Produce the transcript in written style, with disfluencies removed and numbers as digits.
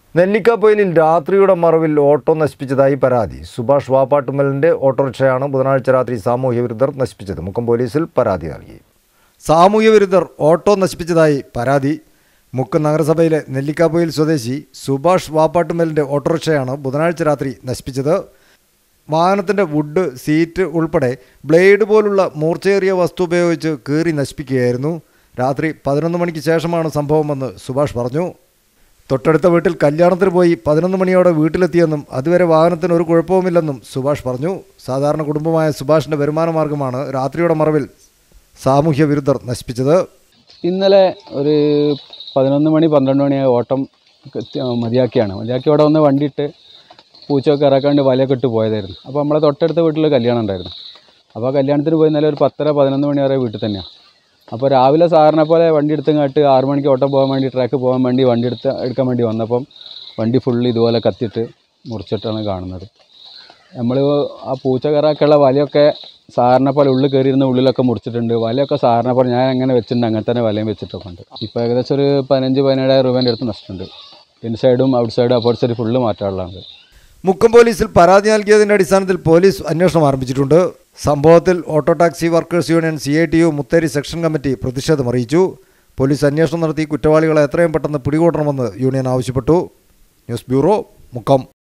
നെല്ലിക്കാപ്പൊയിലിൽ രാത്രിയുടെ മറവിൽ ഓട്ടോ നശിപ്പിച്ചതായി പരാതി. സുഭാഷ് വാപ്പാട്ടുമ്മലിൻ്റെ ഓട്ടോറിക്ഷയാണ് ബുധനാഴ്ച രാത്രി സാമൂഹ്യ വിരുദ്ധർ നശിപ്പിച്ചത്. മുക്കം പോലീസിൽ പരാതി നൽകി. സാമൂഹ്യ വിരുദ്ധർ ഓട്ടോ നശിപ്പിച്ചതായി പരാതി. മുക്കം നഗരസഭയിലെ നെല്ലിക്കാപ്പൊയിൽ സ്വദേശി സുഭാഷ് വാപ്പാട്ടുമ്മലിൻ്റെ ഓട്ടോറിക്ഷയാണ് ബുധനാഴ്ച രാത്രി നശിപ്പിച്ചത്. വാഹനത്തിൻ്റെ വുഡ്, സീറ്റ് ഉൾപ്പെടെ ബ്ലേഡ് പോലുള്ള മൂർച്ചയേറിയ വസ്തു ഉപയോഗിച്ച് കീറി നശിപ്പിക്കുകയായിരുന്നു. രാത്രി 11 മണിക്ക് ശേഷമാണ് സംഭവമെന്ന് സുഭാഷ് പറഞ്ഞു. തൊട്ടടുത്ത വീട്ടിൽ കല്യാണത്തിന് പോയി 11 മണിയോടെ വീട്ടിലെത്തിയെന്നും അതുവരെ വാഹനത്തിന് ഒരു കുഴപ്പവുമില്ലെന്നും സുഭാഷ് പറഞ്ഞു. സാധാരണ കുടുംബമായ സുഭാഷിൻ്റെ വരുമാന മാർഗമാണ് രാത്രിയുടെ മറവിൽ സാമൂഹ്യ വിരുദ്ധർ നശിപ്പിച്ചത്. ഇന്നലെ ഒരു 11 മണി 12 മണിയായ ഓട്ടം മതിയാക്കി ഇവിടെ വന്ന് വണ്ടിയിട്ട് പൂച്ചയൊക്കെ ഇറക്കാണ്ട് വലയൊക്കെ ഇട്ട് പോയതായിരുന്നു. അപ്പോൾ നമ്മളെ തൊട്ടടുത്ത വീട്ടിൽ കല്യാണം ഉണ്ടായിരുന്നു. അപ്പോൾ ആ കല്യാണത്തിന് പോയി ഇന്നലെ ഒരു 10-11 മണി വരെ വീട്ടിൽ തന്നെയാണ്. അപ്പോൾ രാവിലെ സാറിനെ പോലെ വണ്ടി എടുത്തങ്ങാട്ട് 6 മണിക്ക് ഓട്ടം പോകാൻ വേണ്ടി, ട്രാക്ക് പോകാൻ വേണ്ടി വണ്ടി എടുക്കാൻ വേണ്ടി വന്നപ്പം വണ്ടി ഫുള്ള് ഇതുപോലെ കത്തിയിട്ട് മുറിച്ചിട്ടാണ് കാണുന്നത്. നമ്മൾ ആ പൂച്ച കയറാക്കുള്ള വലയൊക്കെ സാറിനെ പോലെ ഉള്ളിൽ കയറിയിരുന്ന ഉള്ളിലൊക്കെ മുറിച്ചിട്ടുണ്ട്. വലയൊക്കെ സാറിനെ പോലെ ഞാൻ അങ്ങനെ വെച്ചിട്ടുണ്ട്, അങ്ങനെ തന്നെ വലയും വെച്ചിട്ടൊക്കെ ഉണ്ട്. ഇപ്പോൾ ഏകദേശം ഒരു 15-17 രൂപേൻ്റെ അടുത്ത് നഷ്ടമുണ്ട്. ഇൻസൈഡും ഔട്ട് സൈഡും അപ്പോട്ട് സൈഡ് ഫുള്ള് മാറ്റാനുള്ളതാണ്. മുക്കം പോലീസിൽ പരാതി നൽകിയതിൻ്റെ അടിസ്ഥാനത്തിൽ പോലീസ് അന്വേഷണം ആരംഭിച്ചിട്ടുണ്ട്. സംഭവത്തിൽ auto taxi workers union CITU Mutheri section committee പ്രതിഷേധം അറിയിച്ചു. പോലീസ് അന്വേഷണം നടത്തി കുറ്റവാളികളെ എത്രയും പെട്ടെന്ന് പിടികൂടണമെന്ന് യൂണിയൻ ആവശ്യപ്പെട്ടു. News bureau, Mukkam.